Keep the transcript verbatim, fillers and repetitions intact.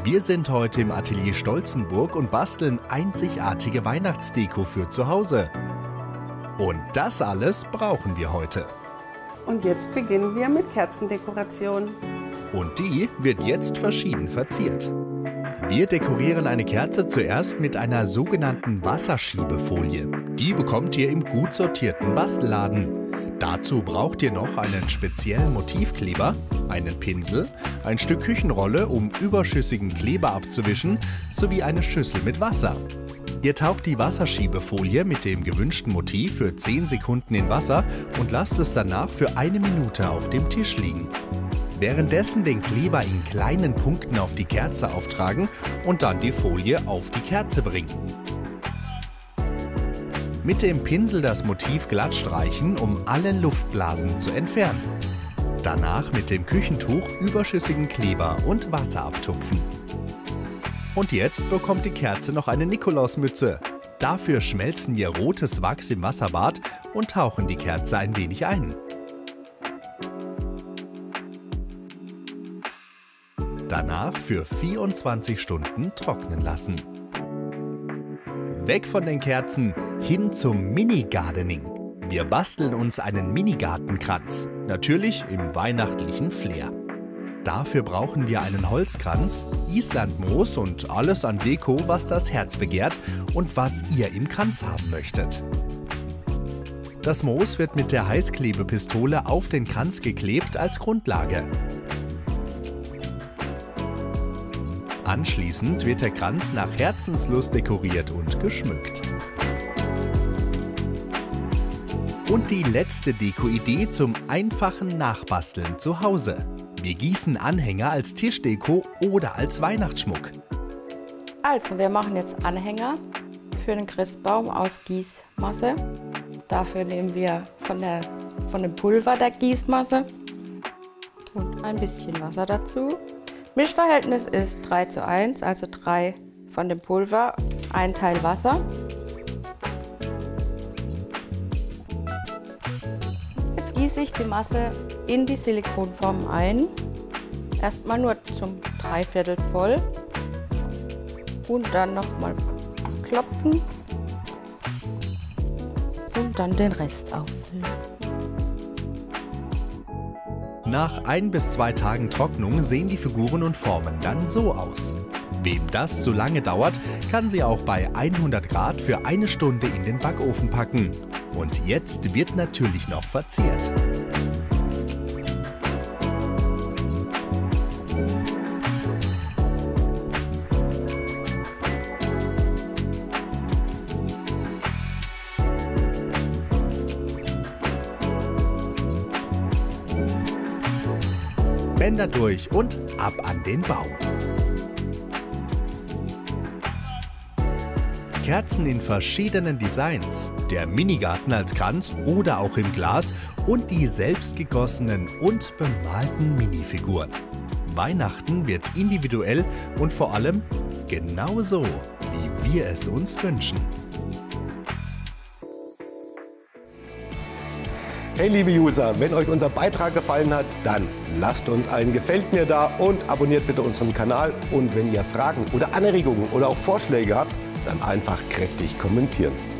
Wir sind heute im Atelier Stolzenburg und basteln einzigartige Weihnachtsdeko für zu Hause. Und das alles brauchen wir heute. Und jetzt beginnen wir mit Kerzendekoration. Und die wird jetzt verschieden verziert. Wir dekorieren eine Kerze zuerst mit einer sogenannten Wasserschiebefolie. Die bekommt ihr im gut sortierten Bastelladen. Dazu braucht ihr noch einen speziellen Motivkleber, einen Pinsel, ein Stück Küchenrolle, um überschüssigen Kleber abzuwischen, sowie eine Schüssel mit Wasser. Ihr taucht die Wasserschiebefolie mit dem gewünschten Motiv für zehn Sekunden in Wasser und lasst es danach für eine Minute auf dem Tisch liegen. Währenddessen den Kleber in kleinen Punkten auf die Kerze auftragen und dann die Folie auf die Kerze bringen. Mit dem Pinsel das Motiv glatt streichen, um alle Luftblasen zu entfernen. Danach mit dem Küchentuch überschüssigen Kleber und Wasser abtupfen. Und jetzt bekommt die Kerze noch eine Nikolausmütze. Dafür schmelzen wir rotes Wachs im Wasserbad und tauchen die Kerze ein wenig ein. Danach für vierundzwanzig Stunden trocknen lassen. Weg von den Kerzen, hin zum Mini-Gardening. Wir basteln uns einen Mini-Gartenkranz, natürlich im weihnachtlichen Flair. Dafür brauchen wir einen Holzkranz, Islandmoos und alles an Deko, was das Herz begehrt und was ihr im Kranz haben möchtet. Das Moos wird mit der Heißklebepistole auf den Kranz geklebt als Grundlage. Anschließend wird der Kranz nach Herzenslust dekoriert und geschmückt. Und die letzte Deko-Idee zum einfachen Nachbasteln zu Hause. Wir gießen Anhänger als Tischdeko oder als Weihnachtsschmuck. Also, wir machen jetzt Anhänger für den Christbaum aus Gießmasse. Dafür nehmen wir von, der, von dem Pulver der Gießmasse und ein bisschen Wasser dazu. Mischverhältnis ist drei zu eins, also drei von dem Pulver, ein Teil Wasser. Jetzt gieße ich die Masse in die Silikonform ein. Erstmal nur zum Dreiviertel voll und dann nochmal klopfen und dann den Rest auffüllen. Nach ein bis zwei Tagen Trocknung sehen die Figuren und Formen dann so aus. Wem das zu lange dauert, kann sie auch bei hundert Grad für eine Stunde in den Backofen packen. Und jetzt wird natürlich noch verziert. Bänder durch und ab an den Baum. Kerzen in verschiedenen Designs, der Minigarten als Kranz oder auch im Glas und die selbstgegossenen und bemalten Minifiguren. Weihnachten wird individuell und vor allem genauso, wie wir es uns wünschen. Hey liebe User, wenn euch unser Beitrag gefallen hat, dann lasst uns ein Gefällt mir da und abonniert bitte unseren Kanal. Und wenn ihr Fragen oder Anregungen oder auch Vorschläge habt, dann einfach kräftig kommentieren.